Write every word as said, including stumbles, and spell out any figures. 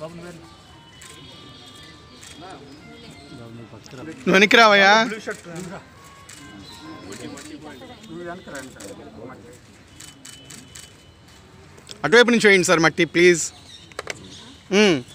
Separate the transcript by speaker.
Speaker 1: నువ్వు వెనక్కి రావయ్యా. అటువైపు నుంచి వేయండి సార్ మట్టి ప్లీజ్.